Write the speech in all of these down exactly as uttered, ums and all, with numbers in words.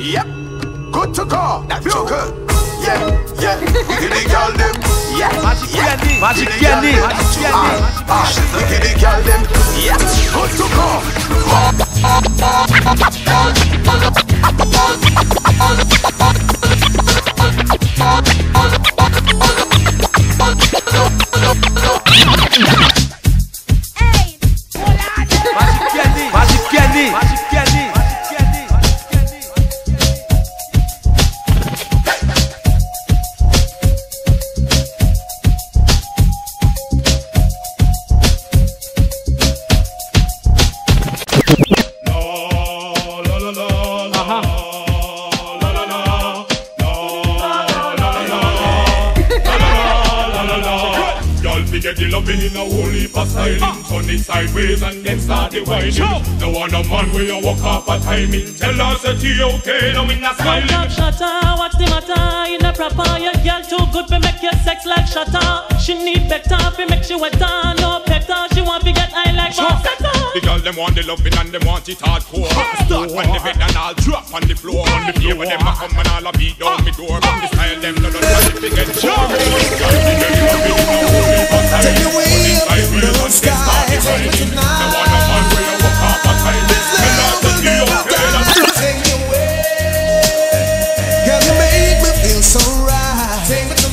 Yep. Good to go. That's feel good. Yeah, yeah. Give the girl them. Yeah, Magic yeah. Candy, Magic Candy, Magic Candy. Ah, give the girl them. Yeah, good to go. Hey, Magic Candy, Magic Candy, Magic Candy. Get the loving in a whole heap of styling. Turn it sideways and then start the whining. No one a man where you walk up a timing. Tell us that you okay, now in a smiling. Stop shutter, what's the matter? In a proper, your girl too good for make your sex like shutter. She need better for make she wetter. No better, she want to get high like Rosetta. The girl them want the loving and them want it hardcore. Start on the bed and I'll drop on the floor. On the floor when them a come and I'll beat down the door. From the style them no no no if they get sure. Take you away up in the blue sky. Take me tonight. This love will never die. Take me away. Girl, you make me feel so right. Take me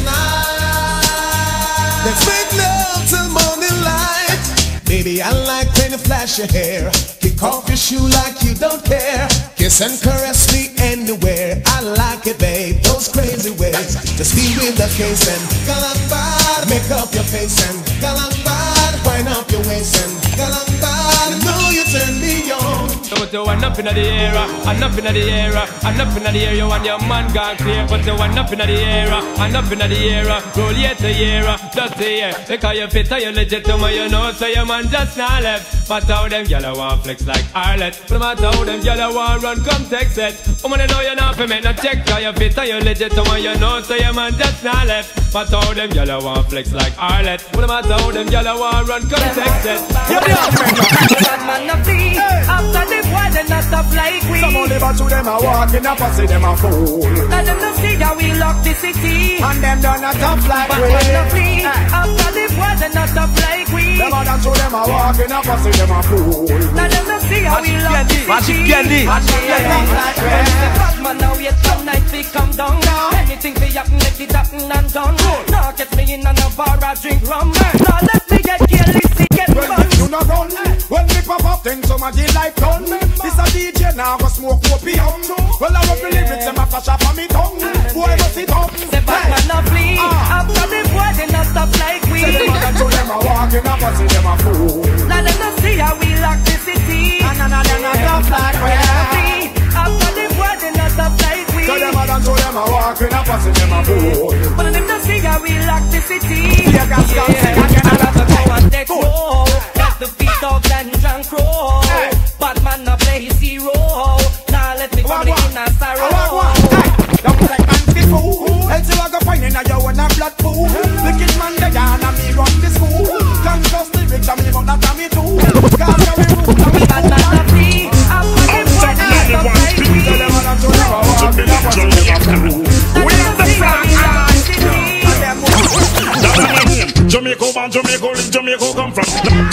tonight. Let's make love till morning light. Baby, I like when you flash your hair. Kick off your shoe like you don't care. Kiss and caress me anywhere. I like it, babe, those crazy ways. Just be with the case and galang bad. Make up your face and galang bad. Wind up your waist and galang bad. I know you turn me on. But you want up in the air, and up in the air, and up in the air, you want your man gone clear. But you want up in the air, and up in the air, roll year to year, just a year. Because you fit and you legit to me, you know, so your man just not left. But how them gyal want flex like Arlet. No matter how them gyal want run, come text it. Woman, you know you're not for me, no check. Because you fit and you legit to me, you know, so your man just not left. But how them gyal want flex like Arlet. No matter how them gyal want run, come text it. Man a flee, after the boy they not stop like we. Some only but to them a walking up and see them a fool. Let them not see that we lock the city. And them done a tough like But we. man a flee, after the boy they not stop like we. Them other to them a walking up and see them a fool. Let them not see how we lock the city. Magic Candy, Magic Candy. Bad man now wait some night we come down. Anything we happen, make it happen and done. Now get me in and a bar I drink rum. Now let me get careless, get fun. You not run. When we pop up, then somebody like done. This a D J now go smoke opium. Well I love the lyrics, them a flash up on me tongue. Boy must it up. Say bad man a flee. After the boy they not stop like we. Say them other to them a walking up and see them a fool. Now let them see how we lock the city. And none of them a tough like we. After the boy they not stop like we. So them other to them a walking up and see them a fool. But them not see how we lock the city. Yeah, gas, gas, say again, I got to go and take roll. Let the feet of Glenn and Crow. Bad man a play his hero. Now let me come in a sorrow. Don't like anti fool. Else you a go find in a you and a blood pool. Wicked man they down and me run the school. Can't trust the rich and me but not me too. Cause you we rule and we bad man a free. After the boy they not stop like we. Tell them all to them a walking up and see them a fool. We have the flag. Jamaica, man, Jamaica, where Jamaica come from?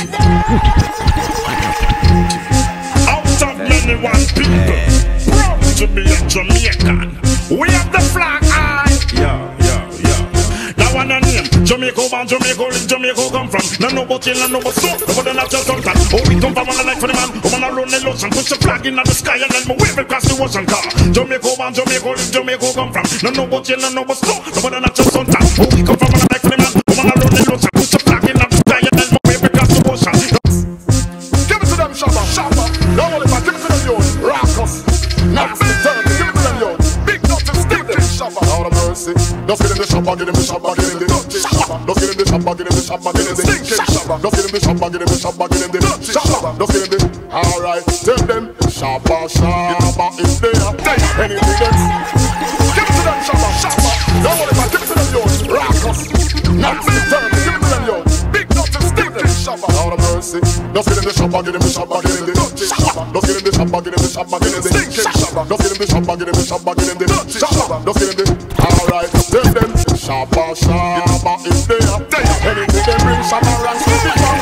Out of many one people, proud to be a Jamaican. We have the flag high. Yeah, yeah, yeah. Now one a name, Jamaica, man, Jamaica, where Jamaica come from? No no but chill, no but stop, no but the natural contact. Oh, we come from one life for the man, woman alone the ocean, push the flag in the sky and then we wave across the ocean car. Jamaica, man, Jamaica, where Jamaica come from? No no but chill, no but stop, no but the natural contact. Oh, we come from one life for the man, woman alone the ocean, push the flag in the sky and then we wave across the ocean. Give it to them, Shabba, Shabba. Don't worry about it, give it to them, yo. Raucous, nasty, dirty, give it to them, yo. Big nothing, stick them, Shabba. Out of mercy, just get in the Shabba, get in the Shabba, get in the dirty Shabba. Just get in the Shabba, get in the Shabba, get in the stinking Shabba. Just get in the Shabba, get in the Shabba, get in the dirty Shabba. Just get in the, alright, tell them, Shabba, Shabba is there. Anything else? Give it to them, Shabba, Shabba. Don't worry about it, give it to them, yo. Raucous, nasty, dirty, give it to them, yo. Big nothing, stick them, Shabba. shabba. Lord of mercy. Just get in the shabba, get in the shabba, get in the shabba. Just get in the shabba, get in the shabba, get in the shabba. Just get in the shabba, get in the shabba, get in the shabba. Just get in the. Alright, then them shabba, shabba is there. Anything they bring shabba ranks to the man.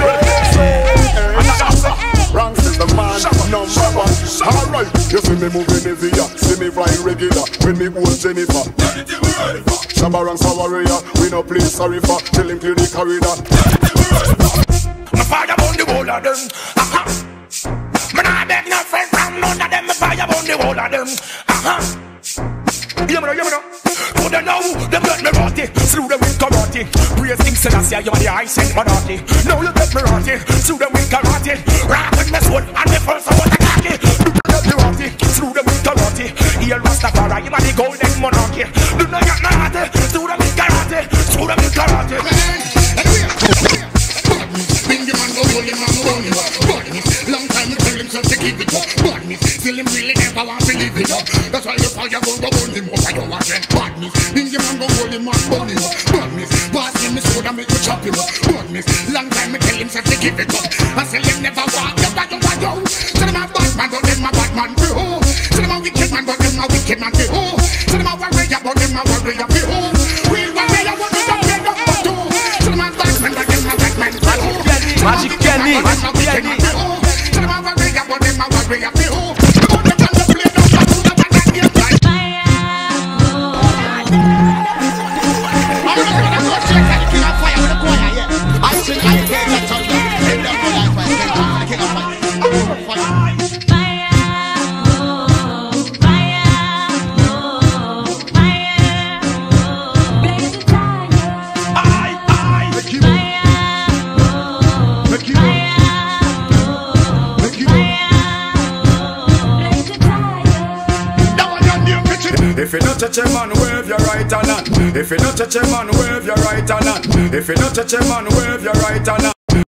Ranks is the man number one. Alright, you see me moving heavy, see me flying regular. When me hold Jennifer, shabba ranks a warrior. We no play sorry for, till him clear the corridor. My fire on the wall of them. Uh-huh. Me nah beg no friend from none of them. Me fire on the wall of them. Uh-huh. Hear me now, hear me now. So they know them get me rotty. Through them with karate. Praise King Selassie, you are the high sent monarchy. Now you get me rotty. Through them with karate. Rock with me sword and me first I want to cocky. Do not get me rotty. Through them with karate. Here Rastafari, you are the golden monarchy. Do not get me rotty. Through them with karate. Through them with karate. Bing man go hold him and go hold him up. Badness, long time you tell him so to keep it up. Badness, still him really never want to live it up. That's why you fire go go hold him up. I don't want that badness. Bing man go hold him and hold him up. Badness, pass him the sword and make you chop him up. Badness, long time you tell him so to keep it up. I say him never want you, but you want you. Tell him a bad man, but them a bad man be who. Tell him a wicked man, but them a wicked man be who. Tell him a warrior, but them a warrior be who. Real warrior, what we don't get up for two. Tell him a bad man, but them a bad man be who. Magic Kenny, Magic Kenny. If you not touch a man, wave your right hand. If you not touch a man, wave your right hand. If you not touch a man, wave your right hand.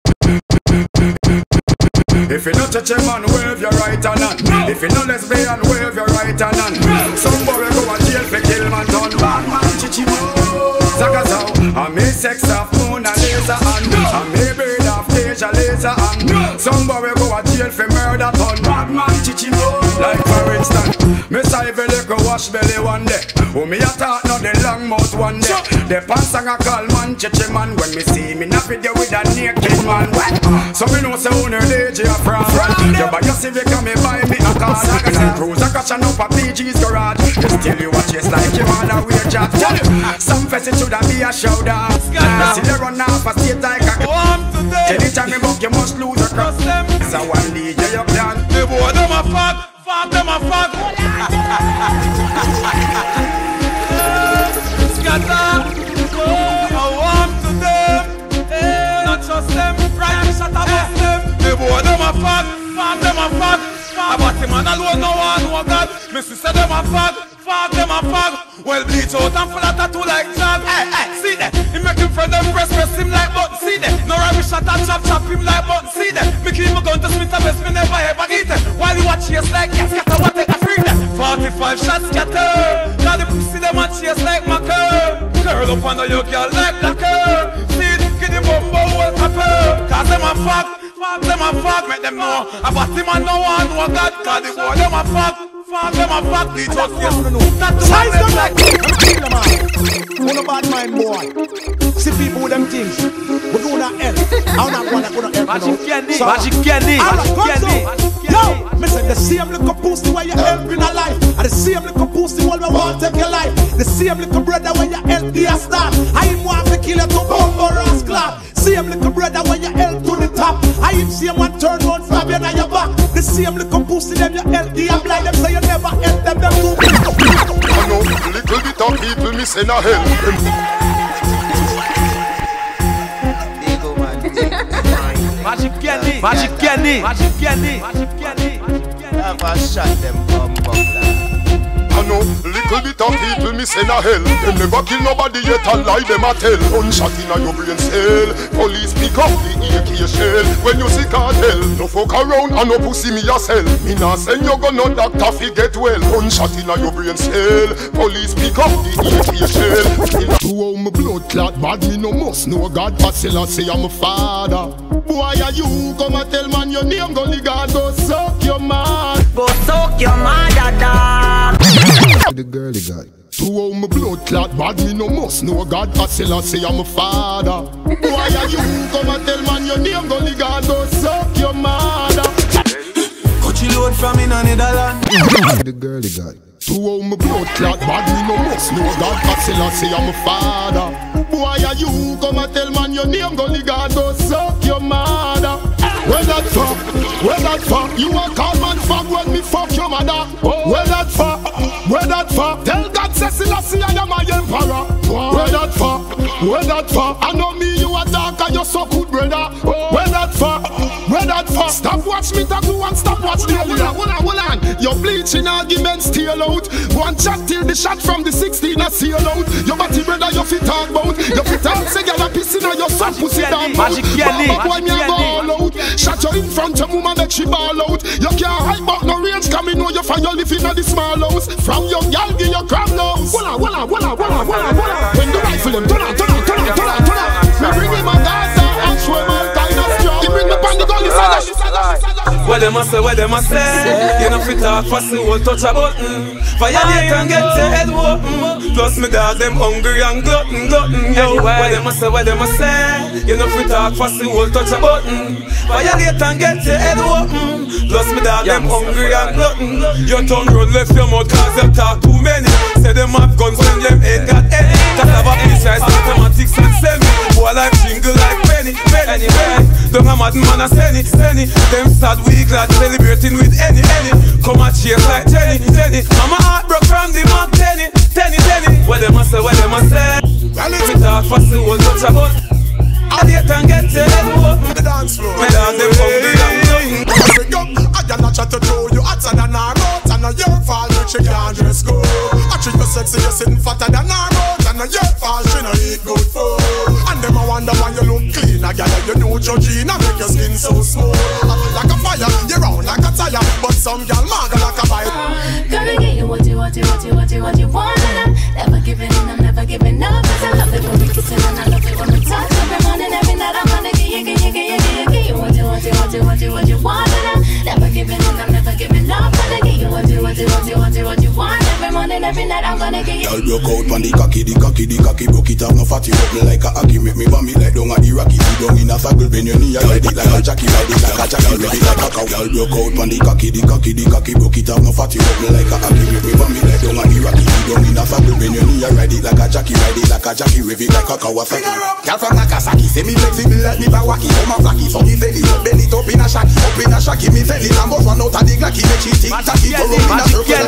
If you not touch a man, wave your right hand. If you not lesbian, wave your right hand. Somebody go to jail for kill man, turn bad man, chichi mo. Zagazao, I me sex of Mona Lisa and I me bird of Deja Lisa and somebody go to jail for murder, turn bad man, chichi mo. Like for instance, me say if you look wash belly one day. Oh me a talk now the long mouth one day. The pants a call man chichi man. When me see me na video with a naked man. So me know say owner D J a fraud. You buy your Civic and me buy me a car. Cruise a crash and up a P G's garage. You still you watch chase like you wanna wear jack. Some face it shoulda be a shoulder. You see you run off a state like a anytime me buck you must lose a cross. So one D J you plan. The boy them a fuck. Fuck them a fuck. Scatter. Oh, I want to them. Hey, not trust them. Right, shut up, bust them. The boy them a fuck. Fuck them a fuck. About him and alone no one no God. Me sister them a fuck. Fuck them a fuck. Well bleach out and full of tattoo like Jab. Hey, hey, see that? He make him friend them press press him like button. See that? No rubbish shot and chop chop him like button. See that? Me keep my gun to Smith and West. Me never ever eat it. While you watch chase like yes, scatter what take a free them. Forty-five shots scatter. Now the pussy them a chase like maca. Curl up under your girl like lacquer. See it? Give the bumbo well pepper. Cause them a fuck. Fuck them a fuck. Make them know about him and no one know God. Cause the boy them a fuck. Fuck them a fuck. They just yes no no. That to one them like. Kill them all. All about my boy. See people with them things. We go to hell. I'm not one that go to hell. Magic Kenny, Magic Kenny, Magic Kenny. Yo, me say the same little pussy where you help in a life, and the same little pussy where we want to take your life. The same little brother when you help the star. I him want to kill you to bumbo rascal. Same little brother when you help to the top. I him see one turn one stab you on your back. The same little pussy them you help the blind. Them say you never help them. Them too. I know little bit of people me say no help them. Magic Kenny, Magic Kenny, Magic Kenny, Magic Kenny. Have a shot them bum buckler. I know, little bit of people miss in a hell. Them never kill nobody yet and lie them a tell. Gunshot in a your brain cell. Police pick up the A K shell. When you see cartel, no fuck around and no pussy me a sell. Me nah send you go no doctor fi get well. Gunshot in a your brain cell. Police pick up the A K shell. To how my blood clot bad, me no must know God Pascal and say I'm a father. Why are you come and tell man your name? Gully God go suck your man. Go suck your mother, dog. The girly guy. To how my blood clot bad, me no must know God Pascal and say I'm a father. Why are you come and tell man your name? Gully God go suck your mother. Coachy load from in a Netherlands. The girly guy. To how my blood clot bad, me no must know God Pascal and say I'm a father. Why are you come and tell man your name? Gully God go suck your mother. Where that fuck? Where that fuck? You a call man fuck when me fuck your mother. Where that fuck? Where that fuck? Tell God Selassie I am my emperor. Where that fuck? Where that fuck? I know me you a dark and you so good brother. Where that fuck? Where that fuck? Stop watch me talk and stop watch the area. Hold on, hold on. Your bleaching arguments steal out. One shot till the shot from the sixteen a seal out. Your body brother you fit talk about. You fit talk say girl a pissing on your son pussy down. Magic Kelly. Boy me a go all out. Shot you in front of woman make she ball out. You can't hide but no range coming know you find you living at the small house. From your gal give your crab nose. Walla walla walla walla walla walla. When the rifle them turn on turn on turn on turn on turn on. Me bring him a Gaza and show him all kind of strong. He bring the pan the gun he said. What them a say, what them a say. You know fit talk fast, you won't touch a button. Violate and get your head open. Plus me dog them hungry and glutton, glutton, yo. What them a say, what them a say. You know fit talk fast, you won't touch a button. Violate and get your head open. Plus me dog them hungry and glutton. Your tongue road left your mouth cause them talk too many. Say them have guns when them ain't got any. That have a precise mathematics and semi. Boy life jingle like penny, penny, penny. Don't a mad man a send it, send it. Them sad week lad celebrating with any, any. Come a chase like Jenny, Jenny. Mama heart broke from the mark, Tenny, Tenny, Tenny. What them a say, what them a say. Me talk fast, the whole touch about. I date and get your head open. The dance floor. Me dog them hungry and glutton. I cannot chat to throw you hotter than our mouth. And a your fault that she can't dress good. I treat you sexy, you sitting fatter than our mouth. And a your fault she no eat good food. And them I wonder why you look clean. I got you know Georgina make your skin so smooth. I feel like a fire, you round like a tire. But some gal maga like a bite. Gonna get you what you, what you, what you, what you, what you want. And I'm never giving in, I'm never giving up. Cause I love it when we kissing and I love it when we touch. Every morning, every night I'm gonna get you, get you, get you, get you, get you what you, what you, what you, what you, what you want. And I'm never giving in, I'm never giving up. Gonna get you what you, what you, what you, what you, what you want. Every morning, every night I'm gonna get you. Y'all broke out on the cocky, the cocky, the cocky. Broke it off, no fatty, rub me like a hockey. Make me bummy like down a Iraqi. You down in a circle, bend your knee, I ride it like a jockey. Ride it like a jockey, ride it like a cow. Y'all broke out on the cocky, the cocky, the cocky. Broke it off, no fatty, rub me like a hockey. Make me bummy like down a Iraqi. You down in a circle, bend your knee, I ride it like a jockey. Ride it like a jockey, rev it like a Kawasaki. Y'all from Nagasaki, say me flexible like me Bawaki. Come a flaky, so me belly, bend it up in a shaky. Up in a shaky, me belly. I'm both one out of the glacky. Make she tick-tacky, go up in a circle.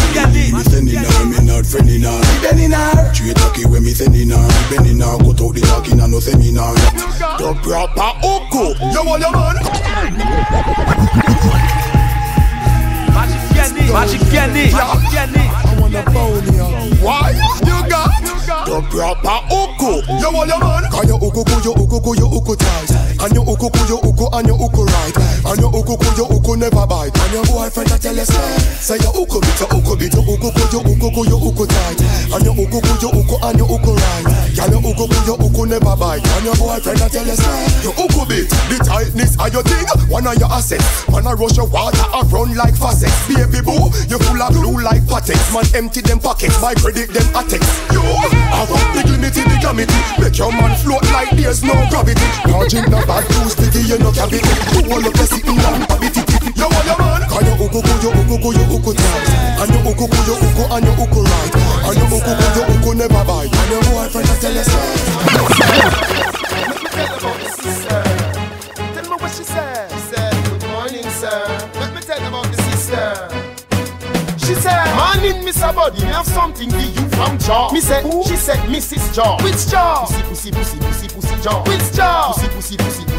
Me sending her, me not friending her. Me bending her. Treat lucky when me sending her. Me bending her, go talk the talking and no seminar. The proper Oko. You want your man? Magic Kelly, Magic Kelly, Magic Kelly. I wanna bone you. Why? You got the proper Oko. You want your man? Cause your Oko, your Oko, your Oko tight. And your Oko, your Oko, and your Oko right. And your Oko, your Oko never bite. And your boyfriend a tell us say your Oko bit, your Oko bit, your Oko, your Oko, your Oko tight. And your Oko, your Oko, and your Oko right. Can your Oko, your Oko never bite. And your boyfriend a tell us your Oko bit. The tightness of your thing, one of your assets. Man a rush your water and run like faucets. Baby boo, you full of glue like pateks. Man empty them pockets, my credit them attacks. You have a big limity, big amity. Make your man float like there's no gravity. Margin no bad too sticky, you no cavity. You all of the sitting down, habity. You want your man? Cause your Oko, your Oko, your Oko tight. And your Oko, your Oko, and your Oko right. And your Oko, your Oko never bite. And your boyfriend a tell us Tell me what she said. She said, good morning, sir. Let me tell you about the sister. She said, morning, Mister Buddy, me have something for you from Jaw. Me said, she said, Missus Jaw. Which Jaw? Pussy, pussy, pussy, pussy, pussy Jaw. Which Jaw? Pussy, pussy, pussy, pussy, pussy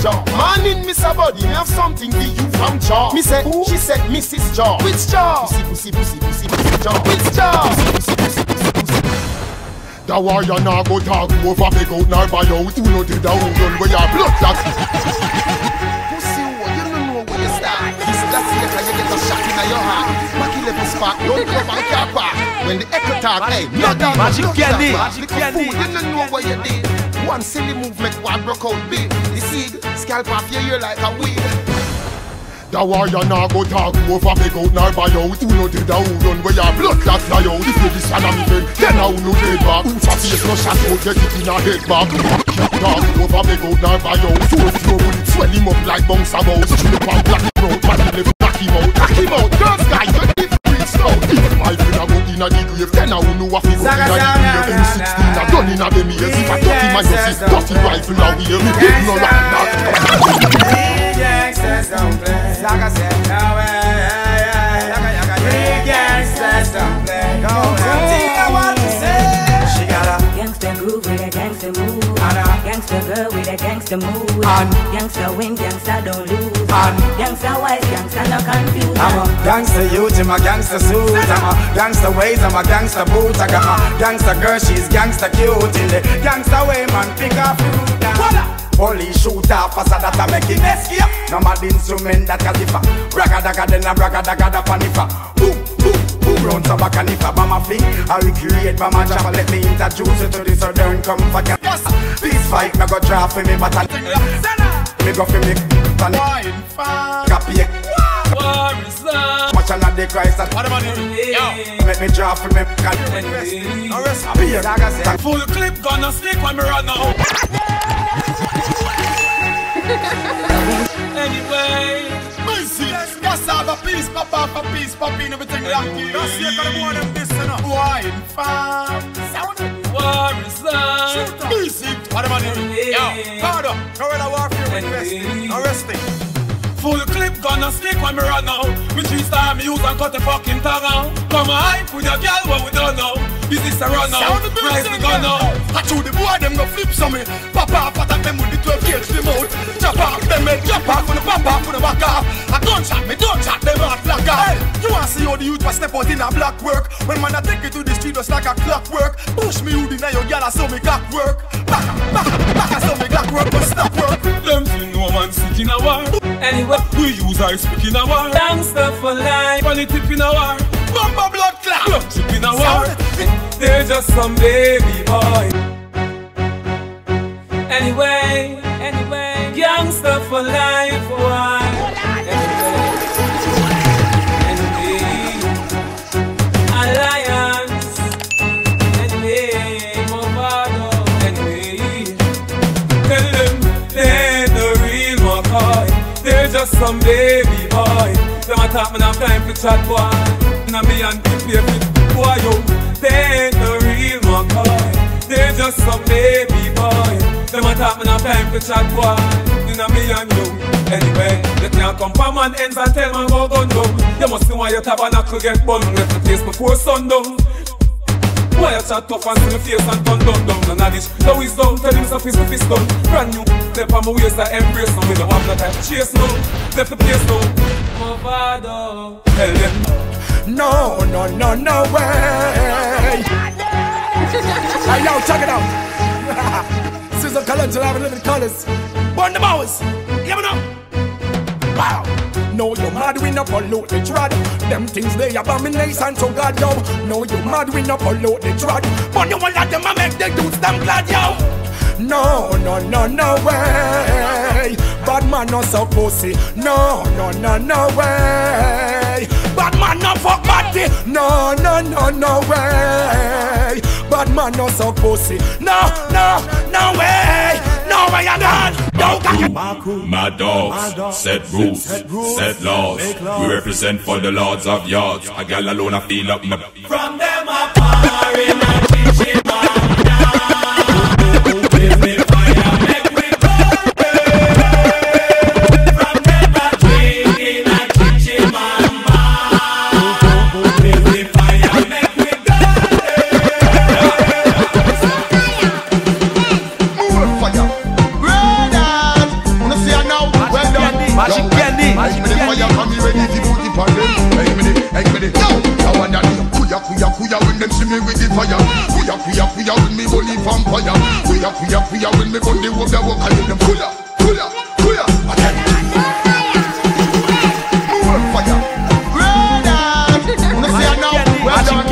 Jaw. Morning, Mister Buddy, me have something for you from Jaw. Me say, who? She said, Missus Jaw. Which Jaw? Pussy, pussy, pussy, pussy, pussy, Jaw. Which Jaw? Pussy, pussy, pussy, pussy, pussy. The warrior now go talk over, big out, now buy out. You know the down run where your blood clot. Pussy, you don't know where you start. This that's it, and you get a shot in your heart. Macky level spark, don't come and car park. When the echo talk, hey, no doubt, Magic Candy, Magic Candy. You don't know what you did. One silly move make one broke out big. The seed, scalp off your ear like a weed. The warrior now go talk over, big out, now buy out. You know the down run where your blood clot fly out. If you this one of me friend, then I will no dead back. Who's a face no shot out, get it in a head back. Talk over, big out, now buy out. So if you will swell him up like bounce a mouse. Chill up and black him out, man, left knock him out. Knock him out, girls guy, you need to reach now. If my friend a go in a the grave, then I will know what he go in a the grave. M sixteen a gun in a them ears. If I talk him and you see dirty rifle now here, me hit no like that. Gangsters don't play. Saga said, no way. Three gangsters don't play. No way. I want to say. She got a gangster groove with a gangster move. Gangster girl with a gangster move. Gangster win, gangster don't lose. Gangster wise, gangster no confused. I'm a gangster youth in my gangster suit. I'm a gangster ways, I'm a gangster boot. I got my gangster girl, she's gangster cute. In the gangster way, man, pick up fruit. Police shoot off faster that I make it escape. No mad instrument that can differ. Braga daga then a braga daga da panifa. Boom, boom, boom, round to back and if a bama fling. I recreate bama java, let me introduce you to the southern comfort. Please fight, me go draw for me battle. Me go for me copy it. Watch another Christ that make me draw for me. Full clip gonna stick when me run now. Anyway, mercy. Just have a piece, pop off a piece, pop in everything like you. That's the kind of one of this, you know. Wine farm, sound war is love. Mercy. What am I doing? Yo, guard up. Guerrilla warfare with resting. Arresting. Full clip gonna stick when me run now. Me three star me use and cut the fucking tongue out. Come on, with your girl what we don't know. Business a run now, rise the gun now. I chew the boy them go flip some me. Pop off attack them with the twelve gauge the mouth. Chop off them head, chop off for the pop off for the back off. A gunshot me, gunshot them out black off. You wanna see how the youth was step out in a black work. When man I take it to the street just like a clockwork. Push me hood in your girl I saw me clock work. Back, back, back I saw me clock work but stop work. Them thing no man sick in a war. Anyway, we use our speak in a war. Gangster for life, funny tip in a war. Bumba blood clot, blood chip in a war. They're just some baby boy. Anyway, anyway, gangster for life, why? Anyway, alliance. Anyway, Movado. Anyway, tell them they're the real McCoy. They're just some baby boy. Them a talk, man, have time for chat, boy. Now me and the play with boy, yo. They ain't the real McCoy. They're just some baby boy. Them a talk, man, have time for chat, boy. Now me and you. Anyway, they can't come from man ends and tell man go gun down. You must see why your tabernacle get bun. Left the place before sundown. Why you chat tough and see me face and turn down down. None of this, no wisdom, tell him so fist to fist down. Brand new, step on my waist I embrace now. We don't have no time to chase now. Left the place now. Movado. Tell them no, no, no, no way. Hey yo, check it out. Sizzle Collector having living colors. Burn the bowers. Give it up. Wow. No, you mad we no pollute the trad. Them things they abomination to God, yo. No, you mad we no pollute the trad. But you will let them a make the dudes them glad, yo. No, no, no, no way. Bad man no so pussy. No, no, no, no way. Bad man no fuck body. No, no, no, no way. Bad man no so pussy. No, no, no way. No way at all. No crew, my dogs, set rules, set laws. We represent for the lords of yards. A gal alone I feel up my. From them a power in a kitchen man down. Give me fire, make me burn. From them a drink in a kitchen man down. Give me fire, make me burn. More fire. Brothers, wanna see a me with the fire. Kuya, kuya, kuya when me bully vampire. Kuya, kuya, kuya when me bully walk the walk. I hear them kuya, kuya, kuya. Again. More fire. Brother, no say I now. Well done.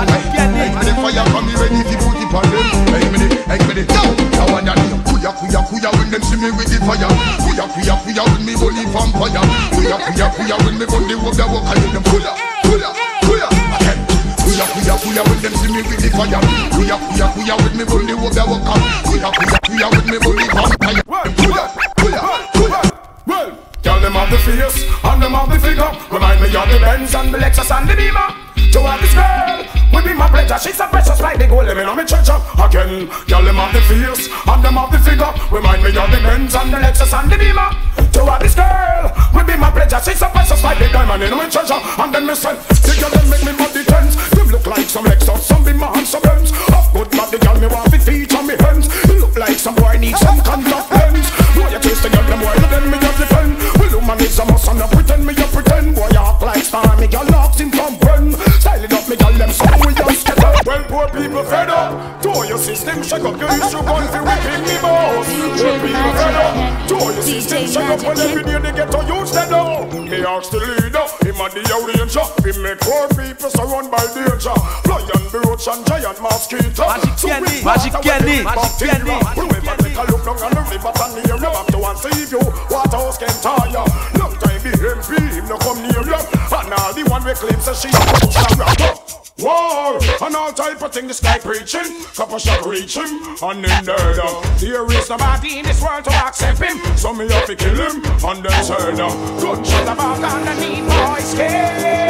The fire come me ready to put it on them. Hey me, hey me, no. Now I know. Kuya, kuya, kuya when them see me with the fire. Kuya, kuya, kuya when me bully vampire. Kuya, kuya, kuya when me bully walk the walk. I hear them kuya, kuya, kuya. Again. Kuya, kuya, kuya when them see me with the fire. Kuya, kuya, kuya when me bully walk the walk. Kuya, kuya, kuya when me bully vampire. Kuya, kuya, kuya. Well, tell them of the fierce and them of the figure. Remind me of the Benz and the Lexus and the Beamer. To have this girl would be my pleasure. She's a precious like the gold living on me treasure. Again, tell them of the fierce and them of the figure. Remind me of the Benz and the Lexus and the Beamer. To have this girl would be my pleasure. She's a precious like the diamond in my treasure. And then me say, the girl them make me body tense. Them look like some Lexus, some Beamer and some Benz. Of good body girl me want to feature me hands. You look like some boy need some contact lens. Boy you taste the girl them while then me just defend. Well woman is a must and I pretend me you pretend. Boy you act like star me girl knocks him from when. Styling up me girl them so we just get up. Well poor people fed up. To your system shake up. Girl you should go and feel whipping me boss. Poor people fed up. To your system shake up. When every day they get to use them now. Me ask the leader, him and the arranger. We make poor people surrounded by danger. Lion, roach and giant mosquito. Magic candy, magic candy, magic candy. Whoever take a look down on the river and near you. Back to and save you. Waterhouse can tire. Long time be M P, him no come near you. And all the one we claim says she a push and rock. War and all type of thing the sky preaching. Couple shot reach him and then there down. There is nobody in this world to accept him. So me have to kill him and then turn down. Good shot about underneath my skin.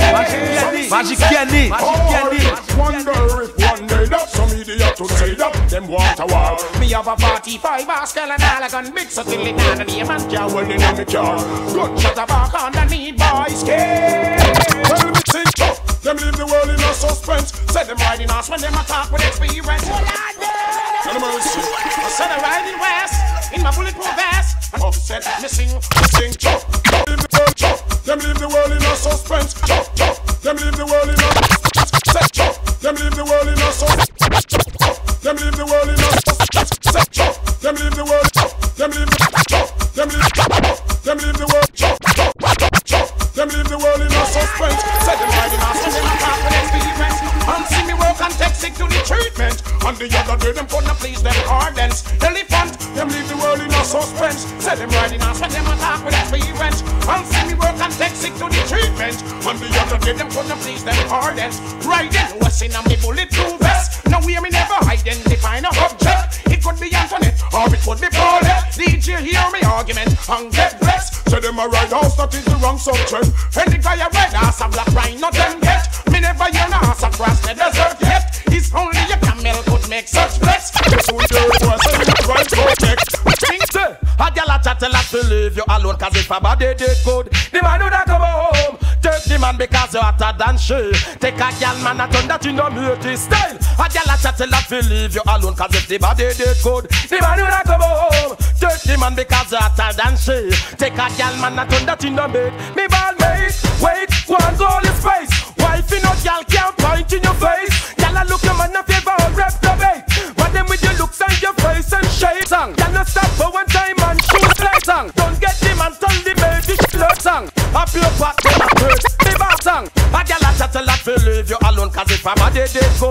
Magic candy, magic candy. Wonder if one day that some idiot to say that them want a war. Me have a forty-five Oscar and all a gun big so till it down and the man can't hold it in me car. Good shot about underneath my skin. Well me sing tough. Them leave the world in a suspense. Say them riding us when them attack with experience. No mercy. I said I riding west in my bulletproof vest. And upset missing, missing chop. Leave the world chop. Them leave the world in a suspense. Chop, chop. Them leave the world in a set chop. Them leave the world in a suspense. Them leave the world in a suspense. Set chop. Them leave the world chop. Them leave the chop. Them leave them leave the world chop. Chop. Them leave the world in a suspense. Say them riding us when them attack with experience. And see me work and take sick to the treatment. And the other day them put the please them hardens. Elephant, them leave the world in a suspense. Say them riding us when them attack with experience. And see me work and take sick to the treatment. And the other day them put the please them hardens. Riding what's in a me bulletproof vest. Now we me never identify no object. It could be Antoinette or it could be Paulette. D J hear me argument and get blessed. Say them a ride house that is the wrong subject. Any guy a red ass a black rhino them get. Me never hear no ass across the desert yet. It's only a camel could make such flex. This will do it was a right project. Say, a gal a chat a lot to leave you alone. Cause if a body did good, the man would come home. Take the man because you're hotter than she. Take a gal man a turn that you know beauty style. A gal a chat a lot to leave you alone. Cause if the body did good, the man would come home. Take the man because you're hotter than she. Take a gal man a turn that you know made. Me ball mate, wait, one goal is space. Wife in no gal can't point in your face. Gal a look your man a favor and rep the bait. But them with your looks and your face and shape song. Gal no stop for one time and shoot play song. Don't get them and tell the baby float song. Up your pot, them a hurt, me back song. A gal a chat a lot to leave you alone. Cause if I'm a day they go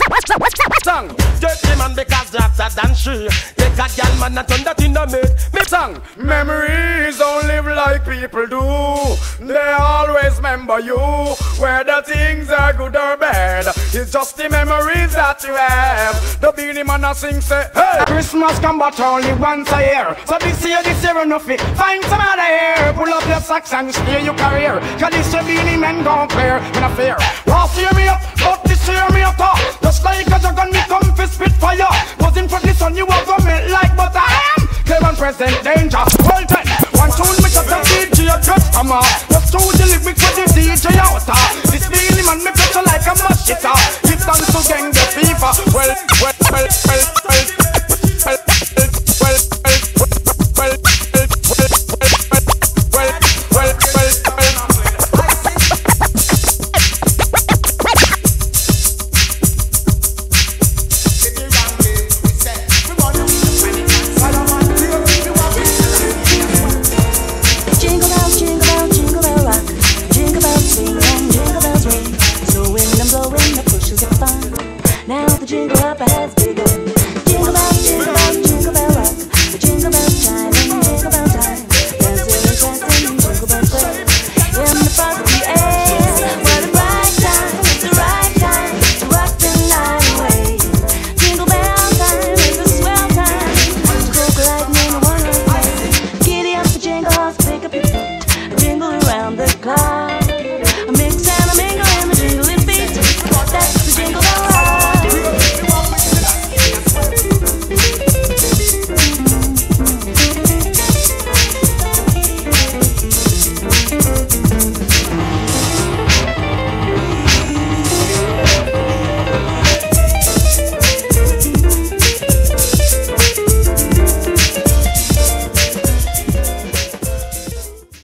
song. Take the man because they're hotter than she. Take a gal man and turn that in the mate. Me song. Memories don't live like people do. They always remember you. Whether things are good or bad, it's just the memories that you have. The Beenie Man a sing say, hey, Christmas come but only once a year. So this year, this year enough it. Find some other year. Pull up your socks and steer your career. Cause this year Beenie Man gon' clear in a fear. Last year me up, but this year me up top. Just like a dragon me come for spit fire. Was in front of the sun you walk on melt like butter. I am clear and present danger. Well then, one tune me shut up D J just come out. Just through the lyrics for the D J out. This Beenie Man me pressure like a mash guitar. Give thanks to gang the fever. Well, well, well, well, well, well, well, well, well, well, well, well, Bangles, pick up your feet, jingle around the clock.